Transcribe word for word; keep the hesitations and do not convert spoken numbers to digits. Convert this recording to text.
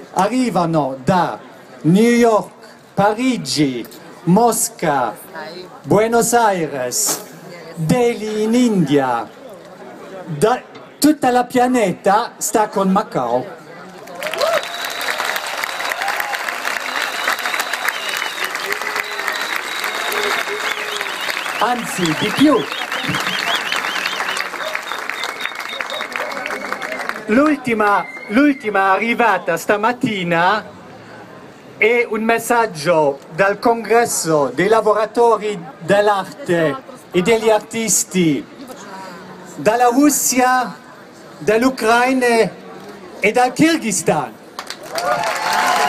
arrivano da New York, Parigi, Mosca, Buenos Aires, Delhi in India, da, tutta la pianeta sta con Macao. Anzi, di più. L'ultima, l'ultima arrivata stamattina è un messaggio dal Congresso dei lavoratori dell'arte e degli artisti dalla Russia, dall'Ucraina e dal Kirghizistan.